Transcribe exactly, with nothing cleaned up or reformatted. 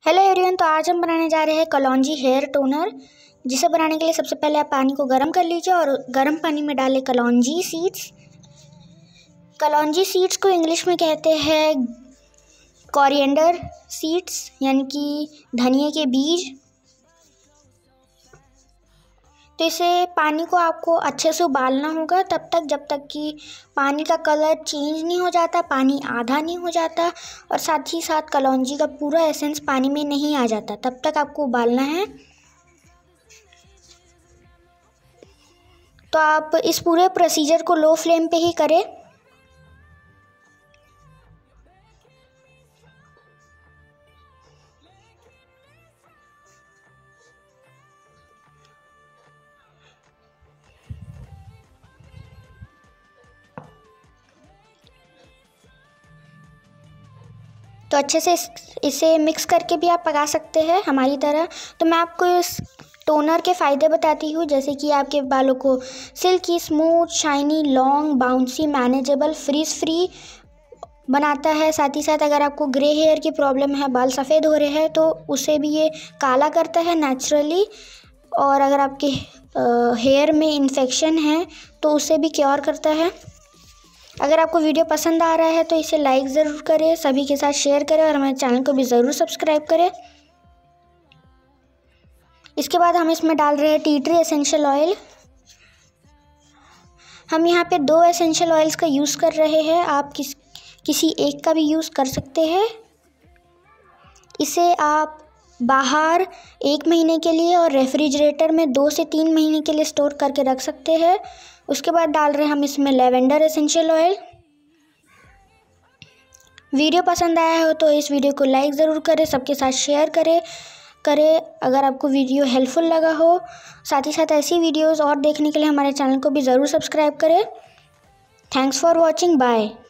Hello everyone, तो आज हम बनाने जा रहे हैं कलौंजी हेयर टोनर। जिसे बनाने के लिए सबसे पहले आप पानी को गर्म कर लीजिए और गर्म पानी में डालें कलौंजी सीड्स। कलौंजी सीड्स को इंग्लिश में कहते हैं कोरिएंडर सीड्स, यानी कि धनिया के बीज। तो इसे पानी को आपको अच्छे से उबालना होगा तब तक जब तक कि पानी का कलर चेंज नहीं हो जाता, पानी आधा नहीं हो जाता और साथ ही साथ कलौंजी का पूरा एसेंस पानी में नहीं आ जाता, तब तक आपको उबालना है। तो आप इस पूरे प्रोसीजर को लो फ्लेम पे ही करें। तो अच्छे से इस, इसे मिक्स करके भी आप पका सकते हैं हमारी तरह। तो मैं आपको इस टोनर के फ़ायदे बताती हूँ, जैसे कि आपके बालों को silky, smooth, shiny, long, bouncy, manageable, frizz free बनाता है। साथ ही साथ अगर आपको ग्रे हेयर की प्रॉब्लम है, बाल सफ़ेद हो रहे हैं, तो उसे भी ये काला करता है नेचुरली। और अगर आपके हेयर में इन्फेक्शन है तो उसे भी क्योर करता है। अगर आपको वीडियो पसंद आ रहा है तो इसे लाइक ज़रूर करें, सभी के साथ शेयर करें और हमारे चैनल को भी ज़रूर सब्सक्राइब करें। इसके बाद हम इसमें डाल रहे हैं टी ट्री एसेंशियल ऑयल। हम यहाँ पे दो एसेंशियल ऑयल्स का यूज़ कर रहे हैं, आप किस किसी एक का भी यूज़ कर सकते हैं। इसे आप बाहर एक महीने के लिए और रेफ्रिजरेटर में दो से तीन महीने के लिए स्टोर करके रख सकते हैं। उसके बाद डाल रहे हैं हम इसमें लेवेंडर एसेंशियल ऑयल। वीडियो पसंद आया हो तो इस वीडियो को लाइक ज़रूर करें, सबके साथ शेयर करें करें अगर आपको वीडियो हेल्पफुल लगा हो। साथ ही साथ ऐसी वीडियोस और देखने के लिए हमारे चैनल को भी ज़रूर सब्सक्राइब करें। Thanks for watching, bye.